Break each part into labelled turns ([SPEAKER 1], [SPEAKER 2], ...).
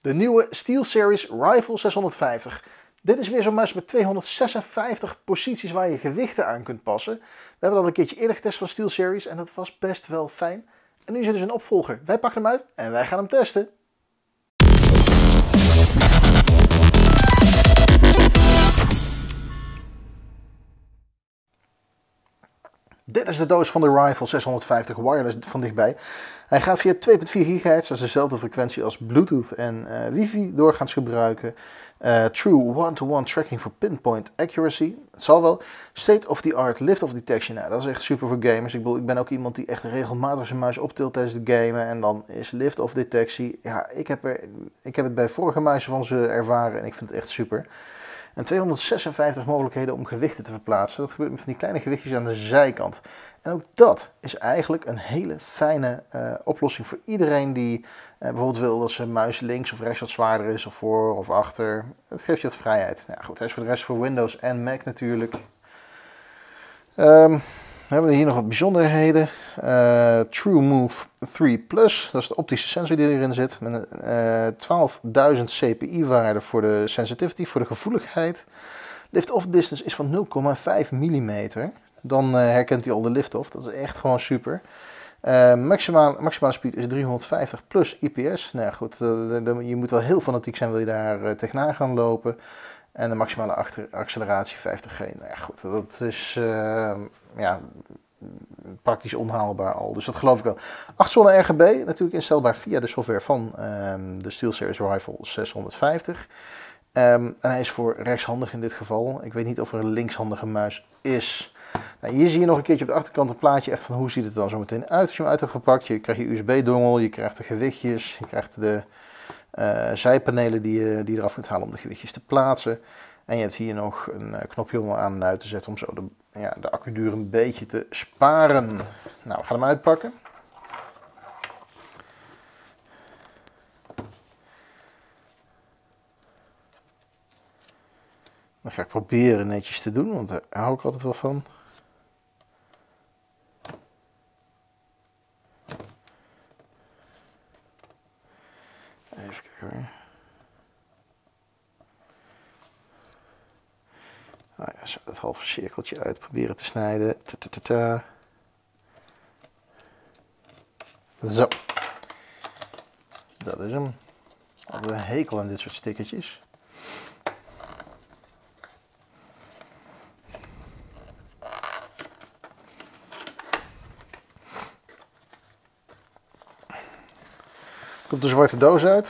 [SPEAKER 1] De nieuwe SteelSeries Rifle 650. Dit is weer zo'n muis met 256 posities waar je gewichten aan kunt passen. We hebben dat een keertje eerder getest van SteelSeries en dat was best wel fijn. En nu is er dus een opvolger. Wij pakken hem uit en wij gaan hem testen. Dit is de doos van de Rifle 650 wireless van dichtbij. Hij gaat via 2.4 GHz, dat is dezelfde frequentie als Bluetooth en wifi doorgaans gebruiken. True one-to-one tracking for pinpoint accuracy. Het zal wel. State-of-the-art lift-off detection. Nou, dat is echt super voor gamers. Ik ben ook iemand die echt regelmatig zijn muis optilt tijdens het gamen. En dan is lift-off detectie. Ja, ik heb het bij vorige muizen van ze ervaren en ik vind het echt super. En 256 mogelijkheden om gewichten te verplaatsen. Dat gebeurt met van die kleine gewichtjes aan de zijkant. En ook dat is eigenlijk een hele fijne oplossing voor iedereen die bijvoorbeeld wil dat zijn muis links of rechts wat zwaarder is, of voor of achter. Het geeft je wat vrijheid. Nou goed, hij is voor de rest voor Windows en Mac natuurlijk. We hebben hier nog wat bijzonderheden. TrueMove 3 Plus, dat is de optische sensor die erin zit. Met een 12.000 CPI-waarde voor de sensitivity, voor de gevoeligheid. Lift-off distance is van 0,5 mm. Dan herkent hij al de lift-off. Dat is echt gewoon super. Maximale speed is 350 plus IPS. Nou ja, goed, je moet wel heel fanatiek zijn, wil je daar tegenaan gaan lopen. En de maximale acceleratie 50G. Nou ja, goed, dat is ja, praktisch onhaalbaar al. Dus dat geloof ik wel. 8 zonnen RGB, natuurlijk instelbaar via de software van de SteelSeries Rifle 650. En hij is voor rechtshandig in dit geval. Ik weet niet of er een linkshandige muis is. Nou, hier zie je nog een keertje op de achterkant een plaatje echt van hoe ziet het dan zo meteen uit als je hem uit hebt gepakt. Je krijgt je USB-dongel, je krijgt de gewichtjes, je krijgt de zijpanelen die je eraf kunt halen om de gewichtjes te plaatsen. En je hebt hier nog een knopje om aan en uit te zetten om zo de accuduur een beetje te sparen. Nou, we gaan hem uitpakken. Dat ga ik proberen netjes te doen, want daar hou ik altijd wel van. Even kijken hoor. Nou ja, zo dat halve cirkeltje uit proberen te snijden. Zo. Dat is hem. Altijd een hekel aan dit soort stickertjes. Komt de zwarte doos uit.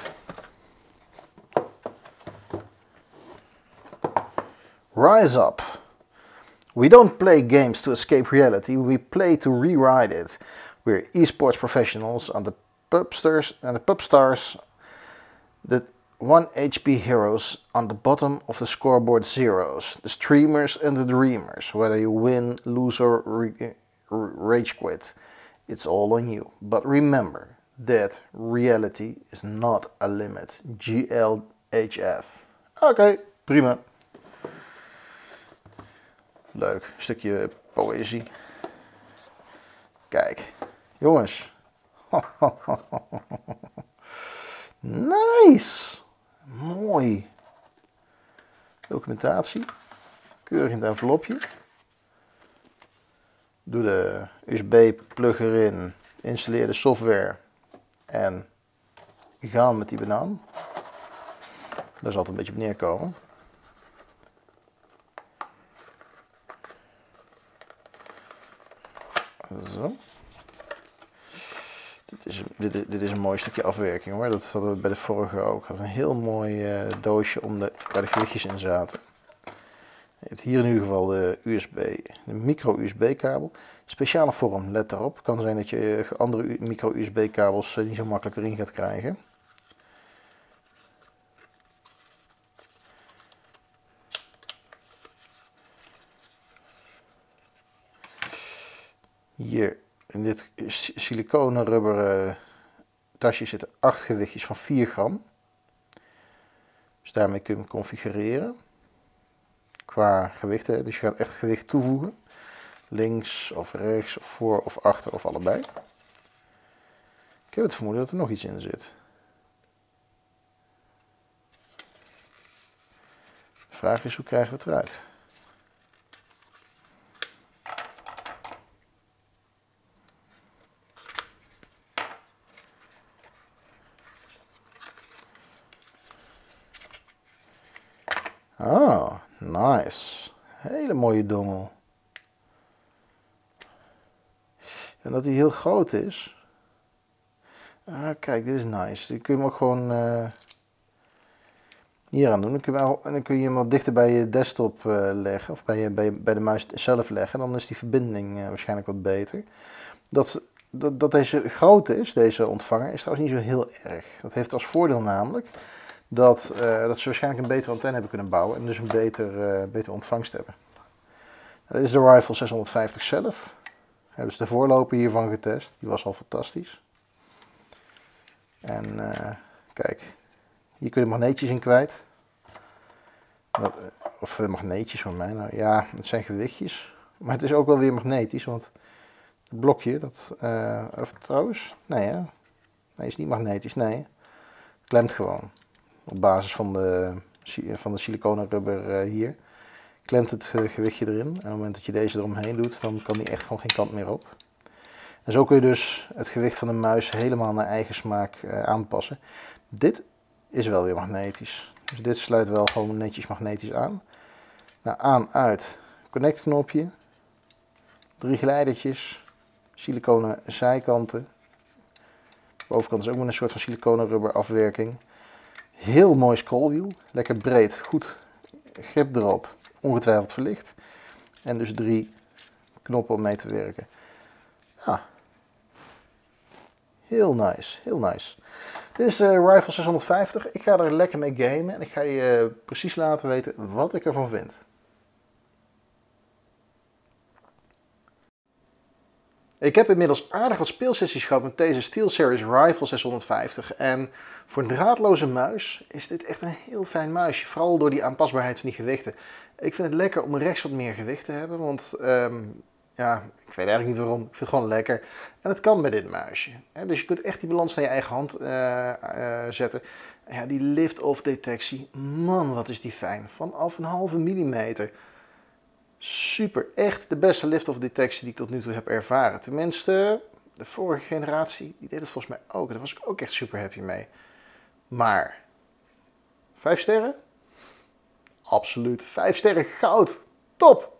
[SPEAKER 1] Rise up. We don't play games to escape reality, we play to rewrite it. We're esports professionals and the pubstars, the 1 HP heroes on the bottom of the scoreboard zeros, the streamers and the dreamers. Whether you win, lose or rage quit, it's all on you. But remember that reality is not a limit. GLHF. Oké, prima. Leuk, stukje poëzie. Kijk, jongens. Nice. Mooi. Documentatie. Keurig in het envelopje. Doe de USB-plug erin. Installeer de software. En gaan met die banaan. Daar zal het een beetje op neerkomen. Zo. Dit is een mooi stukje afwerking hoor. Dat hadden we bij de vorige ook. Dat was een heel mooi doosje waar de gewichtjes in zaten. Je hebt hier in ieder geval de micro-USB-kabel. Speciale vorm, let erop. Het kan zijn dat je andere micro-USB-kabels niet zo makkelijk erin gaat krijgen. Hier in dit siliconen rubberen tasje zitten 8 gewichtjes van 4 gram. Dus daarmee kun je hem configureren. Qua gewichten, dus je gaat echt gewicht toevoegen. Links of rechts of voor of achter of allebei. Ik heb het vermoeden dat er nog iets in zit. De vraag is, hoe krijgen we het eruit? Oh, nice. Hele mooie dongel. En dat hij heel groot is. Ah, kijk, dit is nice. Die kun je hem ook gewoon hier aan doen. Dan kun je hem wat dichter bij je desktop leggen. Of bij de muis zelf leggen. Dan is die verbinding waarschijnlijk wat beter. Dat deze groot is, deze ontvanger, is trouwens niet zo heel erg. Dat heeft als voordeel namelijk dat ze waarschijnlijk een betere antenne hebben kunnen bouwen. En dus een betere ontvangst hebben. Dat is de Rifle 650 zelf. Hebben ze de voorloper hiervan getest. Die was al fantastisch. En kijk, hier kun je magneetjes in kwijt. Of magneetjes van mij. Nou ja, het zijn gewichtjes. Maar het is ook wel weer magnetisch, want het blokje, of trouwens, nee hè. Nee, is niet magnetisch, nee. Het klemt gewoon. Op basis van de siliconen rubber hier. Klemt het gewichtje erin. En op het moment dat je deze eromheen doet, dan kan die echt gewoon geen kant meer op. En zo kun je dus het gewicht van de muis helemaal naar eigen smaak aanpassen. Dit is wel weer magnetisch. Dus dit sluit wel gewoon netjes magnetisch aan. Nou, aan, uit, connect knopje. 3 glijdertjes. Siliconen zijkanten. De bovenkant is ook met een soort van siliconen rubber afwerking. Heel mooi scrollwiel. Lekker breed, goed grip erop. Ongetwijfeld verlicht. En dus 3 knoppen om mee te werken. Ja. Heel nice, heel nice. Dit is de Rifle 650. Ik ga er lekker mee gamen en ik ga je precies laten weten wat ik ervan vind. Ik heb inmiddels aardig wat speelsessies gehad met deze SteelSeries Rifle 650 en voor een draadloze muis is dit echt een heel fijn muisje, vooral door die aanpasbaarheid van die gewichten. Ik vind het lekker om rechts wat meer gewicht te hebben, want ja, ik weet eigenlijk niet waarom, ik vind het gewoon lekker. En het kan met dit muisje. Dus je kunt echt die balans naar je eigen hand zetten. Ja, die lift-off detectie, man wat is die fijn, vanaf een halve millimeter. Super, echt de beste lift-off detectie die ik tot nu toe heb ervaren. Tenminste, de vorige generatie, die deed het volgens mij ook. Daar was ik ook echt super happy mee. Maar, 5 sterren? Absoluut, 5 sterren goud. Top!